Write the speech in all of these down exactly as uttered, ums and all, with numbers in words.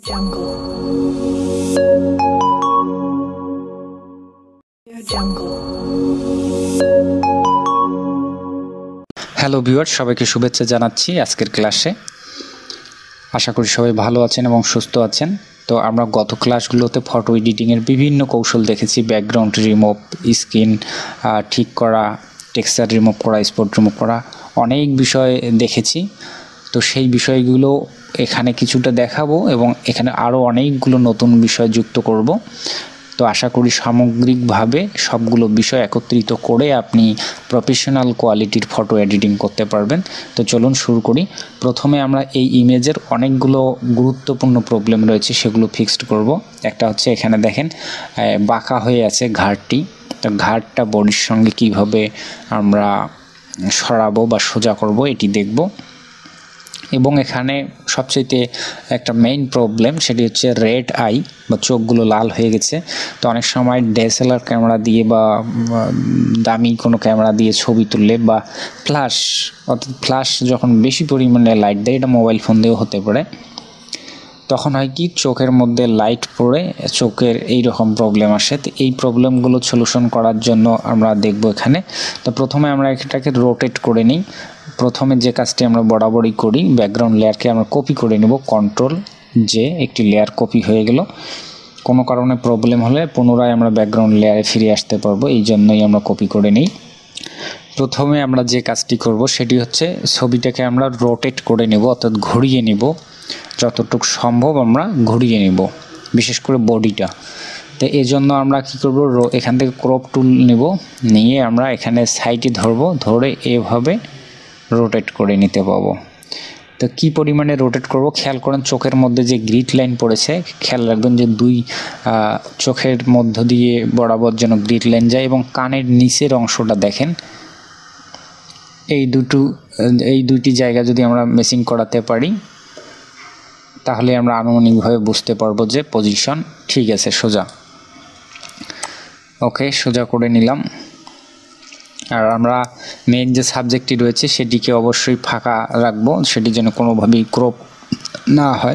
Jungle. Jungle. Hello viewers, সবাইকে শুভেচ্ছা জানাচ্ছি আজকের ক্লাসে। আশা করি সবাই ভালো আছেন এবং সুস্থ আছেন। তো আমরা গত ক্লাসগুলোতে ফটো এডিটিংয়ের বিভিন্ন কৌশল দেখেছি। ব্যাকগ্রাউন্ড রিমুভ, স্ক্রিন ঠিক করা, টেক্সচার রিমুভ করা, স্পট রিমুভ করা, অনেক বিষয় দেখেছি। তো সেই বিষয়গুলো এখানে কিছুটা দেখাবো এবং এখানে আরও অনেকগুলো নতুন বিষয় যুক্ত করব। তো আশা করি সামগ্রিকভাবে সবগুলো বিষয় একত্রিত করে আপনি প্রফেশনাল কোয়ালিটির ফটো এডিটিং করতে পারবেন। তো চলুন শুরু করি। প্রথমে আমরা এই ইমেজের অনেকগুলো গুরুত্বপূর্ণ প্রবলেম রয়েছে, সেগুলো ফিক্সড করব। একটা হচ্ছে এখানে দেখেন বাঁকা হয়ে আছে ঘাড়টি। তো ঘাড়টা বডির সঙ্গে কিভাবে আমরা সরাবো বা সোজা করব এটি দেখব। এবং এখানে সবচেয়ে একটা মেইন প্রবলেম, সেটি হচ্ছে রেড আই বা চোখগুলো লাল হয়ে গেছে। তো অনেক সময় ডিএসএলআর ক্যামেরা দিয়ে বা দামি কোনো ক্যামেরা দিয়ে ছবি তুললে বা ফ্ল্যাশ অর্থাৎ ফ্ল্যাশ যখন বেশি পরিমাণে লাইট দেয়, এটা মোবাইল ফোন দিয়েও হতে পারে, তখন হয় কি চোখের মধ্যে লাইট পড়ে চোখের এই রকম প্রবলেম আসে। তো এই প্রবলেমগুলো সলিউশন করার জন্য আমরা দেখব এখানে। তো প্রথমে আমরা এটাকে রোটেট করে নিই। প্রথমে যে কাজটি আমরা বরাবরই করি, ব্যাকগ্রাউন্ড লেয়ারকে আমরা কপি করে নেব। কন্ট্রোল জে, একটি লেয়ার কপি হয়ে গেল। কোনো কারণে প্রবলেম হলে পুনরায় আমরা ব্যাকগ্রাউন্ড লেয়ারে ফিরে আসতে পারবো, এই জন্যই আমরা কপি করে নিই। প্রথমে আমরা যে কাজটি করব সেটি হচ্ছে ছবিটাকে আমরা রোটেট করে নেব, অর্থাৎ ঘুরিয়ে নেব। যতটুকু সম্ভব আমরা ঘুরিয়ে নেব, বিশেষ করে বডিটা। তো এই জন্য আমরা কি করব, এখান থেকে ক্রপ টুল নেব, নিয়ে আমরা এখানে সাইডে ধরবো, ধরে এভাবে রোটেট করে নিতে পাবো। তো কি পরিমাণে রোটেট করব খেয়াল করেন। চোখের মধ্যে যে গ্রিড লাইন পড়েছে, খেয়াল রাখবেন যে দুই চোখের মধ্য দিয়ে বরাবর যেন গ্রিড লাইন যায়। এবং কানের নিচের অংশটা দেখেন, এই দুটো এই দুইটি জায়গা যদি আমরা মেসিং করাতে পারি, তাহলে আমরা আনুমানিকভাবে বুঝতে পারবো যে পজিশন ঠিক আছে, সোজা। ওকে, সোজা করে নিলাম। আর আমরা মেইন যে সাবজেক্টটি রয়েছে সেটিকে অবশ্যই ফাঁকা রাখবো, সেটি যেন কোনোভাবেই ক্রপ না হয়।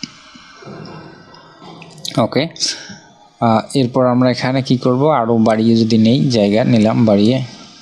ওকে, এরপর আমরা এখানে কি করব, আরও বাড়িয়ে যদি নেই, জায়গা নিলাম বাড়িয়ে,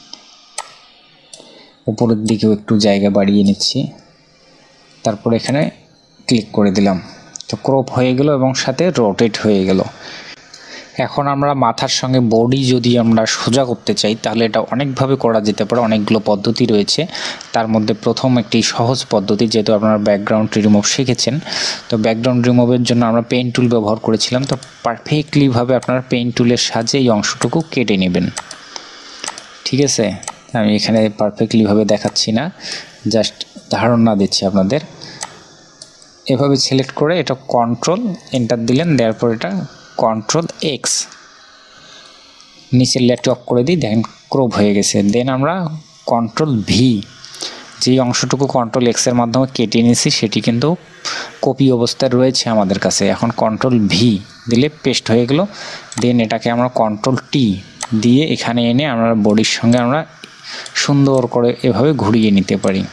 উপরের দিকেও একটু জায়গা বাড়িয়ে নিচ্ছি। তারপর এখানে ক্লিক করে দিলাম। তো ক্রপ হয়ে গেল এবং সাথে রোটেট হয়ে গেল। এখন আমরা মাথার সঙ্গে বডি যদি আমরা সোজা করতে চাই, তাহলে এটা অনেকভাবে করা যেতে পারে। অনেকগুলো পদ্ধতি রয়েছে, তার মধ্যে প্রথম একটি সহজ পদ্ধতি, যেহেতু আপনারা ব্যাকগ্রাউন্ড রিমুভ শিখেছেন, তো ব্যাকগ্রাউন্ড রিমুভের জন্য আমরা পেন টুল ব্যবহার করেছিলাম। তো পারফেক্টলিভাবে আপনারা পেন টুলের সাহায্যে এই অংশটুকু কেটে নেবেন। ঠিক আছে, আমি এখানে পারফেক্টলিভাবে দেখাচ্ছি না, জাস্ট ধারণা দিচ্ছি আপনাদের। এভাবে সিলেক্ট করে এটা কন্ট্রোল এন্টার দিলেন, দেওয়ার পর এটা কন্ট্রোল এক্স, নিচের লেয়ারটি অফ করে দিই, দেখেন ক্রপ হয়ে গেছে। দেন আমরা কন্ট্রোল ভি, যেই অংশটুকু কন্ট্রোল এক্সের মাধ্যমে কেটে নিয়েছি সেটি কিন্তু কপি অবস্থায় রয়েছে আমাদের কাছে। এখন কন্ট্রোল ভি দিলে পেস্ট হয়ে গেল। দেন এটাকে আমরা কন্ট্রোল টি দিয়ে এখানে এনে আমরা বডির সঙ্গে আমরা সুন্দর করে এভাবে ঘুরিয়ে নিতে পারি।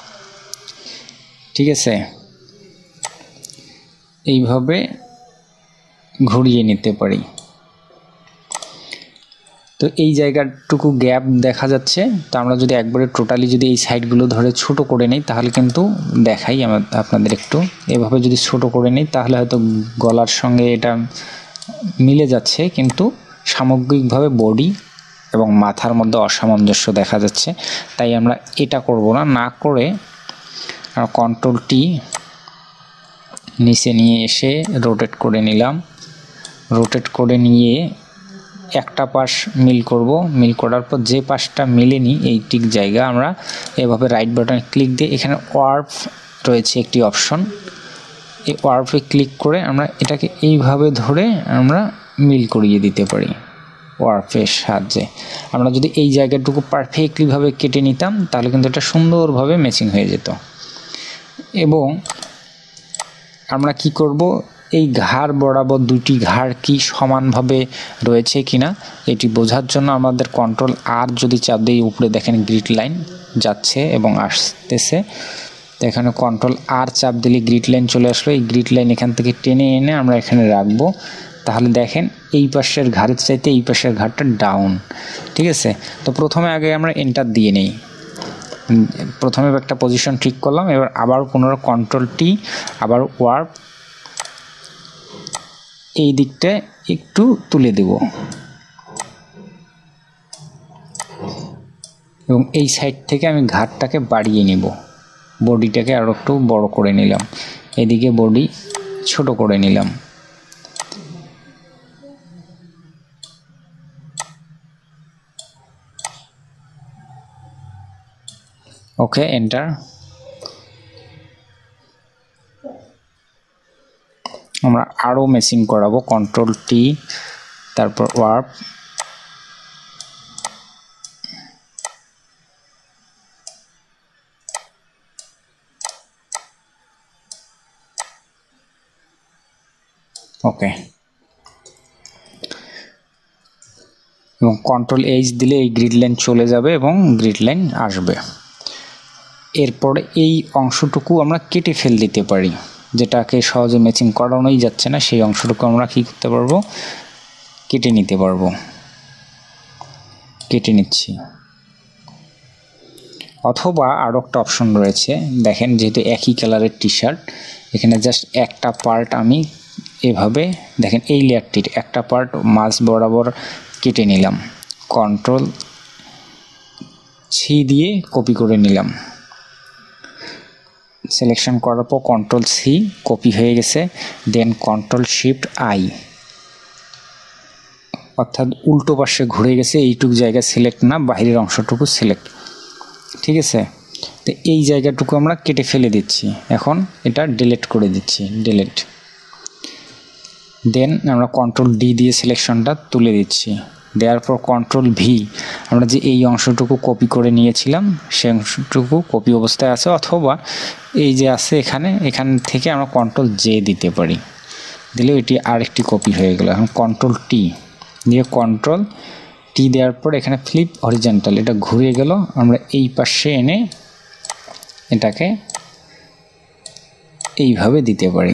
ঠিক আছে, এইভাবে ঘুরিয়ে নিতে পারি। তো এই জায়গাটুকু গ্যাপ দেখা যাচ্ছে। তো আমরা যদি একবারে টোটালি যদি এই সাইডগুলো ধরে ছোট করে নিই, তাহলে কিন্তু দেখাই আমার আপনাদের একটু। এভাবে যদি ছোট করে নিই, তাহলে হয়তো গলার সঙ্গে এটা মিলে যাচ্ছে, কিন্তু সামগ্রিকভাবে বডি এবং মাথার মধ্যে অসামঞ্জস্য দেখা যাচ্ছে। তাই আমরা এটা করব না, না করে কন্ট্রোল টি নিচে নিয়ে এসে রোটেট করে নিলাম। রোটেট করে নিয়ে একটা পাশ মিল করব। মিল করার পর যে পাশটা মিলেনি, এই ঠিক জায়গা আমরা এভাবে রাইট বাটনে ক্লিক দিয়ে এখানে ওয়ার্প রয়েছে একটি অপশন, এই ওয়ার্পে ক্লিক করে আমরা এটাকে এইভাবে ধরে আমরা মিল করিয়ে দিতে পারি ওয়ার্পের সাহায্যে। আমরা যদি এই জায়গাটুকু পারফেক্টলিভাবে কেটে নিতাম, তাহলে কিন্তু এটা সুন্দরভাবে ম্যাচিং হয়ে যেত। এবং আমরা কি করব, এই ঘাড় বরাবর দুটি ঘাড় কি সমানভাবে রয়েছে কিনা এটি বোঝার জন্য আমাদের কন্ট্রোল আর যদি চাপ দিই, উপরে দেখেন গ্রিড লাইন যাচ্ছে এবং আসতেছে। তো এখানে কন্ট্রোল আর চাপ দিলে গ্রিড লাইন চলে আসলো। এই গ্রিড লাইন এখান থেকে টেনে এনে আমরা এখানে রাখবো। তাহলে দেখেন এই পাশের ঘাড়ের চাইতে এই পাশের ঘাড়টা ডাউন, ঠিক আছে। তো প্রথমে আগে আমরা এন্টার দিয়ে নেই, প্রথমে একটা পজিশন ঠিক করলাম, এবার আবার পুনরায় কন্ট্রোল টি, আবার ওয়ার্প এই দিকটা একটু তুলে দেব এবং এই সাইড থেকে আমি ঘাড়টাকে বাড়িয়ে নিব, বডিটাকে আরও একটু বড় করে নিলাম, এদিকে বডি ছোট করে নিলাম। Okay, enter. আমরা আরও মেশিং করাবো, কন্ট্রোল টি, তারপর ওয়ার্প, ওকে, এবং কন্ট্রোল এইচ দিলে এই গ্রিড লাইন চলে যাবে এবং গ্রিড লাইন আসবে। এরপরে এই অংশটুকু আমরা কেটে ফেল দিতে পারি, যেটাকে সহজে ম্যাচিং করানোই যাচ্ছে না, সেই অংশটুকু আমরা কী করতে পারবো, কেটে নিতে পারবো। কেটে নিচ্ছি। অথবা আরও একটা অপশন রয়েছে, দেখেন যেহেতু একই কালারের টি শার্ট, এখানে জাস্ট একটা পার্ট আমি এভাবে দেখেন এই লেয়ারটির একটা পার্ট মাঝ বরাবর কেটে নিলাম, কন্ট্রোল সি দিয়ে কপি করে নিলাম। সিলেকশন করার পর কন্ট্রোল সি, কপি হয়ে গেছে। দেন কন্ট্রোল শিফট আই, অর্থাৎ উল্টো পাশে ঘুরে গেছে, এইটুকু জায়গা সিলেক্ট না, বাহিরের অংশটুকু সিলেক্ট, ঠিক আছে। তো এই জায়গাটুকু আমরা কেটে ফেলে দিচ্ছি, এখন এটা ডিলিট করে দিচ্ছি, ডিলিট। দেন আমরা কন্ট্রোল ডি দিয়ে সিলেকশনটা তুলে দিচ্ছি, দেওয়ার পর কন্ট্রোল ভি, আমরা যে এই অংশটুকু কপি করে নিয়েছিলাম সেই অংশটুকু কপি অবস্থায় আছে, অথবা এই যে আছে এখানে, এখান থেকে আমরা কন্ট্রোল জে দিতে পারি, দিলে এটি আরেকটি কপি হয়ে গেল। এখন কন্ট্রোল টি দিয়ে কন্ট্রোল টি দেওয়ার পর এখানে ফ্লিপ হরিজন্টাল, এটা ঘুরে গেল, আমরা এই পাশে এনে এটাকে এইভাবে দিতে পারি।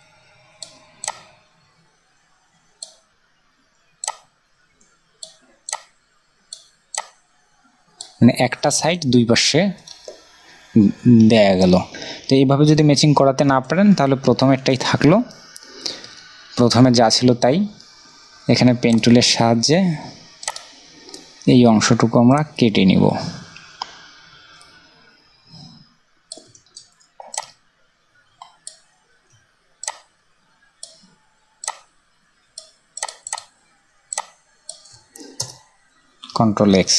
মানে একটা সাইড দুই পাশে দেয়া গেল। তো এইভাবে যদি ম্যাচিং করাতে না পারেন তাহলে প্রথমেরটাই থাকলো, প্রথমে যা ছিল তাই। এখানে পেন টুলের সাহায্যে এই অংশটুকু আমরা কেটে নিব। কন্ট্রোল এক্স,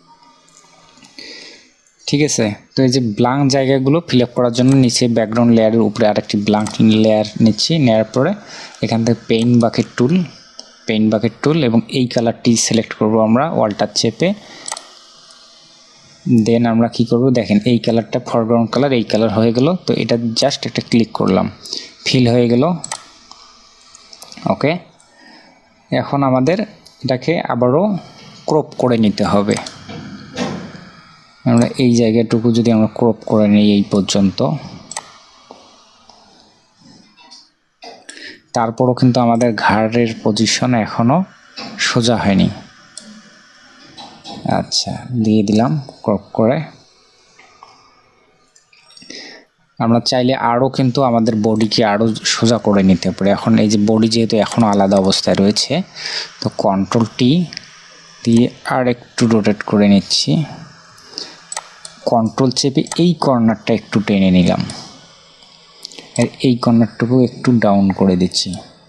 ঠিক আছে। তো এই যে ব্ল্যাঙ্ক জায়গাগুলো ফিল আপ করার জন্য নিচে ব্যাকগ্রাউন্ড লেয়ারের উপরে আরেকটি ব্ল্যাঙ্ক লেয়ার নিচ্ছি, নেওয়ার পরে এখান থেকে paint bucket tool, paint bucket tool এবং এই কালারটি সিলেক্ট করব আমরা ওয়ালটার চেপে। দেন আমরা কি করব, দেখেন এই কালারটা ফরগ্রাউন্ড কালার, এই কালার হয়ে গেল। তো এটা জাস্ট একটা ক্লিক করলাম, ফিল হয়ে গেল। ওকে, এখন আমাদের এটাকে আবারও ক্রপ করে নিতে হবে। আমরা এই জায়গাটুকু যদি আমরা ক্রপ করে নিই এই পর্যন্ত, তারপরও কিন্তু আমাদের ঘাড়ের পজিশন এখনও সোজা হয়নি। আচ্ছা, দিয়ে দিলাম ক্রপ করে। আমরা চাইলে আরও কিন্তু আমাদের বডিকে আরও সোজা করে নিতে পারি। এখন এই যে বডি যেহেতু এখনও আলাদা অবস্থায় রয়েছে, তো কন্ট্রোল টি দিয়ে আর একটু রোটেট করে নিচ্ছি, কন্ট্রোল চেপে এই কর্নারটা একটু টেনে নিলাম, আর এই কর্নারটুকু একটু ডাউন করে দিচ্ছি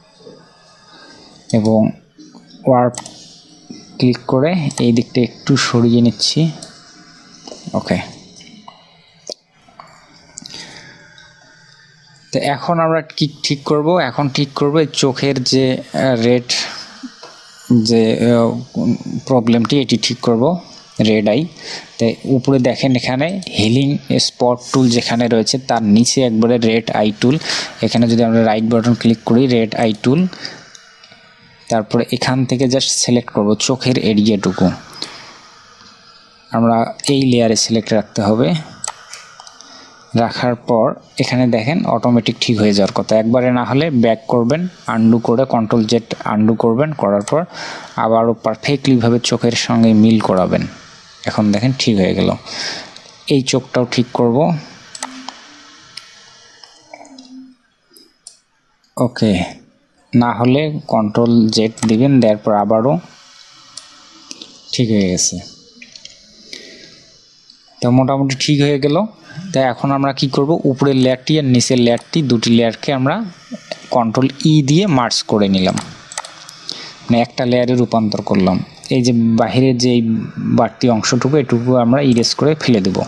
এবং ওয়ার্প ক্লিক করে এই দিকটা একটু সরিয়ে নিচ্ছি। ওকে, তো এখন আমরা কি ঠিক করব, এখন ঠিক করব চোখের যে রেড যে প্রবলেমটি, এটি ঠিক করব, রেড আই। তাই উপরে দেখেন এখানে হিলিং স্পট টুল যেখানে রয়েছে তার নিচে একবারে রেড আই টুল, এখানে যদি আমরা রাইট বাটন ক্লিক করি রেড আই টুল, তারপরে এখান থেকে জাস্ট সিলেক্ট করব চোখের এরিয়াটুকু, আমরা এই লেয়ারে সিলেক্ট রাখতে হবে, রাখার পর এখানে দেখেন অটোমেটিক ঠিক হয়ে যাওয়ার কথা। একবারে না হলে ব্যাক করবেন, আনডু করে কন্ট্রোল জেড আনডু করবেন, করার পর আবারও পারফেক্টলিভাবে চোখের সঙ্গে মিল করাবেন। এখন দেখেন ঠিক হয়ে গেল। এই চোখটাও ঠিক করব। ওকে, না হলে কন্ট্রোল জেড দিবেন, দেওয়ার পর আবারও ঠিক হয়ে গেছে। তো মোটামুটি ঠিক হয়ে গেল। তাই এখন আমরা কি করব, উপরের লেয়ারটি আর নিচের লেয়ারটি দুটি লেয়ারকে আমরা কন্ট্রোল ই দিয়ে মার্জ করে নিলাম, মানে একটা লেয়ারে রূপান্তর করলাম। এই যে বাহিরের যে বাড়তি অংশটুকু এটুকু আমরা ইরেজ করে ফেলে দেব।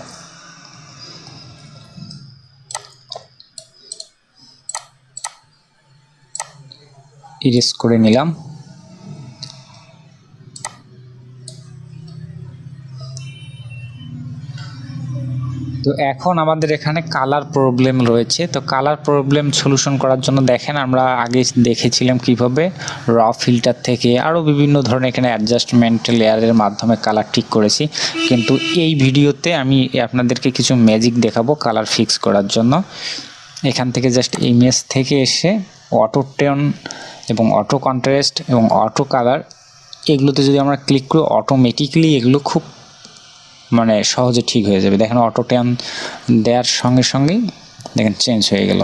ইরেজ করে নিলাম। তো এখন আমাদের এখানে কালার প্রবলেম রয়েছে। তো কালার প্রবলেম সলিউশন করার জন্য দেখেন আমরা আগে দেখেছিলাম কিভাবে র ফিল্টার থেকে আরও বিভিন্ন ধরনের এখানে অ্যাডজাস্টমেন্ট লেয়ারের মাধ্যমে কালার ঠিক করেছি, কিন্তু এই ভিডিওতে আমি আপনাদেরকে কিছু ম্যাজিক দেখাবো কালার ফিক্স করার জন্য। এখান থেকে জাস্ট ইমেজ থেকে এসে অটো টোন এবং অটো কন্ট্রাস্ট এবং অটো কালার এগুলোতে যদি আমরা ক্লিক করি অটোমেটিকলি এগুলো খুব মানে সহজে ঠিক হয়ে যাবে। দেখেন অটো টোন দেওয়ার সঙ্গে সঙ্গেই দেখেন চেঞ্জ হয়ে গেল।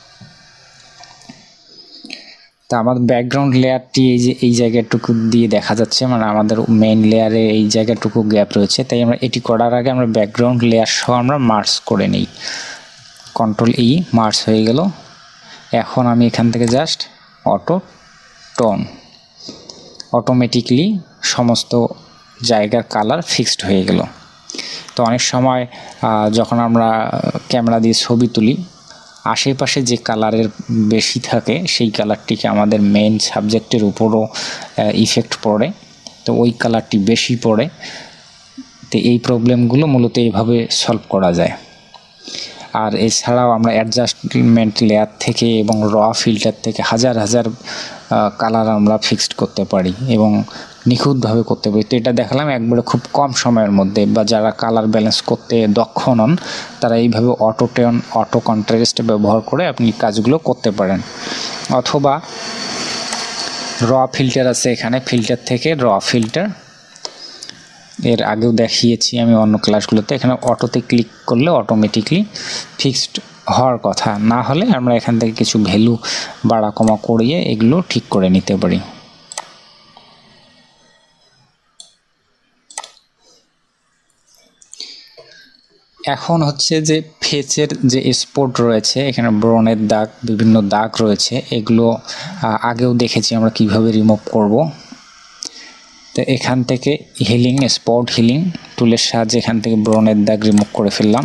তা আমাদের ব্যাকগ্রাউন্ড লেয়ারটি এই যে এই জায়গাটুকু দিয়ে দেখা যাচ্ছে, মানে আমাদের মেইন লেয়ারে এই জায়গাটুকু গ্যাপ রয়েছে। তাই আমরা এটি করার আগে আমরা ব্যাকগ্রাউন্ড লেয়ার সহ আমরা মার্জ করে নিই। কন্ট্রোল ই, মার্জ হয়ে গেল। এখন আমি এখান থেকে জাস্ট অটো টোন, অটোমেটিকলি সমস্ত জায়গার কালার ফিক্সড হয়ে গেল। তো অনেক সময় যখন আমরা ক্যামেরা দিয়ে ছবি তুলি আশেপাশে যে কালারের বেশি থাকে সেই কালারটিকে আমাদের মেইন সাবজেক্টের উপরও ইফেক্ট পড়ে, তো ওই কালারটি বেশি পড়ে। তো এই প্রবলেমগুলো মূলত এইভাবে সলভ করা যায়। আর এছাড়াও আমরা অ্যাডজাস্টমেন্ট লেয়ার থেকে এবং র ফিল্টার থেকে হাজার হাজার কালার আমরা ফিক্সড করতে পারি এবং নিখুঁতভাবে করতে পারি। তো এটা দেখালাম একবারে খুব কম সময়ের মধ্যে, বা যারা কালার ব্যালেন্স করতে দক্ষ নন তারা এইভাবে অটো টোন অটো কন্ট্রাস্ট ব্যবহার করে আপনি কাজগুলো করতে পারেন। অথবা র ফিল্টার আছে এখানে, ফিল্টার থেকে র ফিল্টার এর আগেও দেখিয়েছি আমি অন্য ক্লাসগুলোতে। এখানে অটোতে ক্লিক করলে অটোমেটিকলি ফিক্সড হওয়ার কথা, না হলে আমরা এখান থেকে কিছু ভ্যালু বাড়া কমা করিয়ে এগুলো ঠিক করে নিতে পারি। এখন হচ্ছে যে ফেসের যে স্পট রয়েছে, এখানে ব্রনের দাগ, বিভিন্ন দাগ রয়েছে, এগুলো আগেও দেখেছি আমরা কিভাবে রিমুভ করব। তো এখান থেকে হিলিং স্পট হিলিং টুলের সাহায্যে এখান থেকে ব্রনের দাগ রিমুভ করে ফেললাম।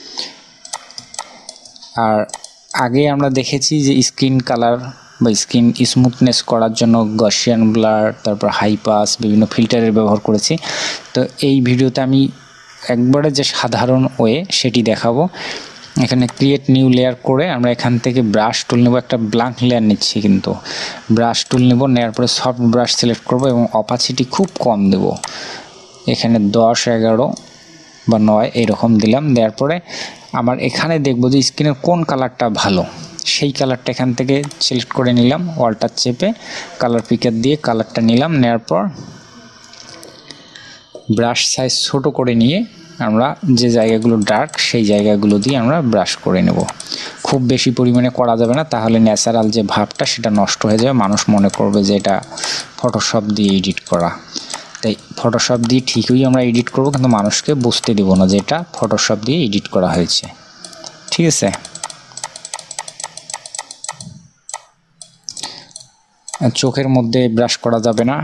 আর আগে আমরা দেখেছি যে স্কিন কালার বা স্কিন স্মুথনেস করার জন্য গসিয়ান ব্লার, তারপর হাই পাস, বিভিন্ন ফিল্টারের ব্যবহার করেছি। তো এই ভিডিওতে আমি একবারে যে সাধারণ ওয়ে সেটি দেখাবো। এখানে ক্রিয়েট নিউ লেয়ার করে আমরা এখান থেকে ব্রাশ টুল নেব, একটা ব্ল্যাঙ্ক লেয়ার নিচ্ছি, কিন্তু ব্রাশ টুল নেব, নেওয়ার পরে সফট ব্রাশ সিলেক্ট করব এবং অপাসিটি খুব কম দেব, এখানে দশ এগারো বা নয় এরকম দিলাম। দেওয়ার পরে আমার এখানে দেখব যে স্কিনের কোন কালারটা ভালো, সেই কালারটা এখান থেকে সিলেক্ট করে নিলাম, অল্টার চেপে কালার পিকার দিয়ে কালারটা নিলাম। নেওয়ার পর ব্রাশ সাইজ ছোট করে নিয়ে আমরা যে জায়গাগুলো ডার্ক সেই জায়গাগুলো দিয়ে আমরা ব্রাশ করে নেব। খুব বেশি পরিমাণে করা যাবে না, তাহলে ন্যাচারাল যে ভাবটা সেটা নষ্ট হয়ে যাবে, মানুষ মনে করবে যে এটা ফটোশপ দিয়ে এডিট করা। তাই ফটোশপ দিয়ে ঠিকই আমরা এডিট করব, কিন্তু মানুষকে বুঝতে দেব না যে এটা ফটোশপ দিয়ে এডিট করা হয়েছে। ঠিক আছে, চোখের মধ্যে ব্রাশ করা যাবে না।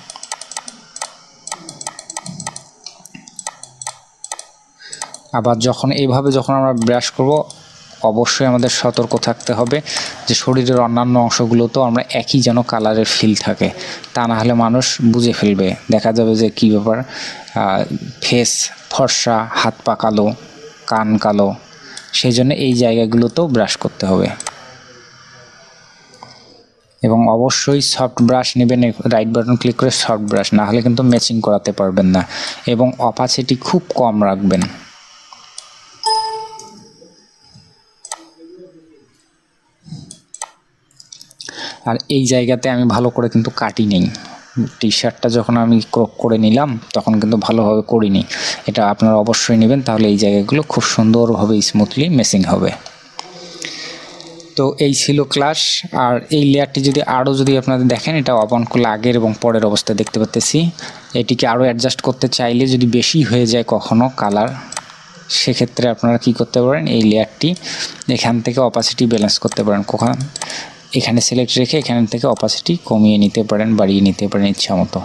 আবার যখন এইভাবে যখন আমরা ব্রাশ করব অবশ্যই আমাদের সতর্ক থাকতে হবে যে শরীরের অন্যান্য অংশগুলোতেও আমরা একই যেন কালারের ফিল থাকে, তা না হলে মানুষ বুঝে ফেলবে, দেখা যাবে যে কী ব্যাপার, ফেস ফর্সা, হাত পা কালো, কান কালো। সেই জন্য এই জায়গাগুলোতেও ব্রাশ করতে হবে এবং অবশ্যই সফট ব্রাশ নেবেন, রাইট বাটন ক্লিক করে সফট ব্রাশ, না হলে কিন্তু ম্যাচিং করাতে পারবেন না। এবং অপাসিটি খুব কম রাখবেন। আর এই জায়গাতে আমি ভালো করে কিন্তু কাটি নেই, টি শার্টটা যখন আমি ক্রপ করে নিলাম তখন কিন্তু ভালোভাবে করিনি। এটা আপনারা অবশ্যই নেবেন, তাহলে এই জায়গাগুলো খুব সুন্দরভাবে স্মুথলি মেসিং হবে। তো এই ছিল ক্লাস। আর এই লেয়ারটি যদি আরও যদি আপনাদের দেখেন, এটা অন করলে আগের এবং পরের অবস্থা দেখতে পাচ্তেছি। এটিকে আরও অ্যাডজাস্ট করতে চাইলে যদি বেশি হয়ে যায় কখনো কালার, সেক্ষেত্রে আপনারা কি করতে পারেন, এই লেয়ারটি এখান থেকে অপাসিটি ব্যালেন্স করতে পারেন। কখন এখানে সিলেক্ট রেখে এখান থেকে অপাসিটি কমিয়ে নিতে পারেন, বাড়িয়ে নিতে পারেন ইচ্ছা মতো।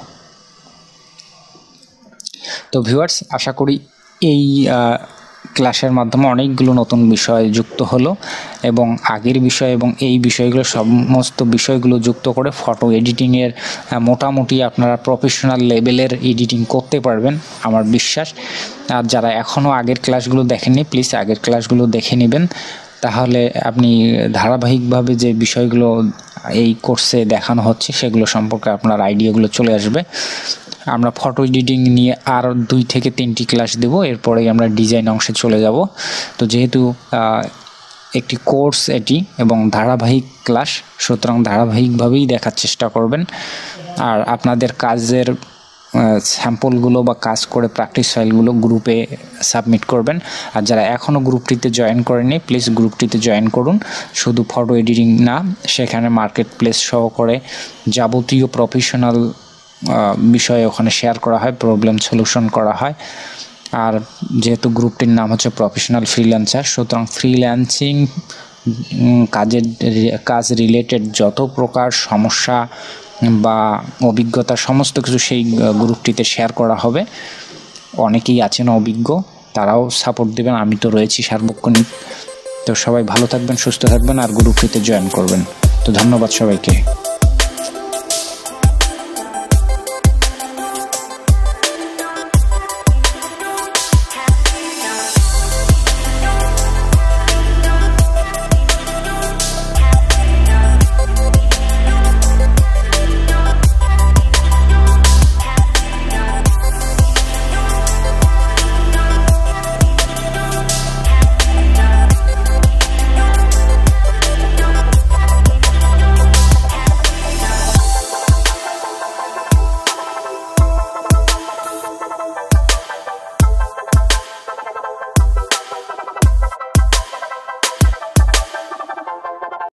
তো ভিউয়ার্স, আশা করি এই ক্লাসের মাধ্যমে অনেকগুলো নতুন বিষয় যুক্ত হলো এবং আগের বিষয় এবং এই বিষয়গুলো সমস্ত বিষয়গুলো যুক্ত করে ফটো এডিটিংয়ের মোটামুটি আপনারা প্রফেশনাল লেভেলের এডিটিং করতে পারবেন আমার বিশ্বাস। আর যারা এখনও আগের ক্লাসগুলো দেখেননি, প্লিজ আগের ক্লাসগুলো দেখে নেবেন, তাহলে আপনি ধারাবাহিকভাবে যে বিষয়গুলো এই কোর্সে দেখানো হচ্ছে সেগুলো সম্পর্কে আপনার আইডিয়াগুলো চলে আসবে। আমরা ফটো এডিটিং নিয়ে আর দুই থেকে তিনটি ক্লাস দেব, এরপরেই আমরা ডিজাইন অংশে চলে যাব। তো যেহেতু একটি কোর্স এটি এবং ধারাবাহিক ক্লাস, সুতরাং ধারাবাহিকভাবেই দেখার চেষ্টা করবেন। আর আপনাদের কাজের স্যাম্পলগুলো বা কাজ করে প্র্যাকটিস ফাইলগুলো গ্রুপে সাবমিট করবেন। আর যারা এখনও গ্রুপটিতে জয়েন করেনি, প্লিজ গ্রুপটিতে জয়েন করুন। শুধু ফটো এডিটিং না, সেখানে মার্কেট প্লেস সহকারে যাবতীয় প্রফেশনাল বিষয়ে ওখানে শেয়ার করা হয়, প্রবলেম সলিউশন করা হয়। আর যেহেতু গ্রুপটির নাম হচ্ছে প্রফেশনাল ফ্রিল্যান্সার, সুতরাং ফ্রিল্যান্সিং কাজের কাজ রিলেটেড যত প্রকার সমস্যা বা অভিজ্ঞতা সমস্ত কিছু সেই গ্রুপটিতে শেয়ার করা হবে। অনেকেই আছেন অভিজ্ঞ, তারাও সাপোর্ট দেবেন, আমি তো রয়েছি সার্বক্ষণিক। তো সবাই ভালো থাকবেন, সুস্থ থাকবেন আর গ্রুপটিতে জয়েন করবেন। তো ধন্যবাদ সবাইকে।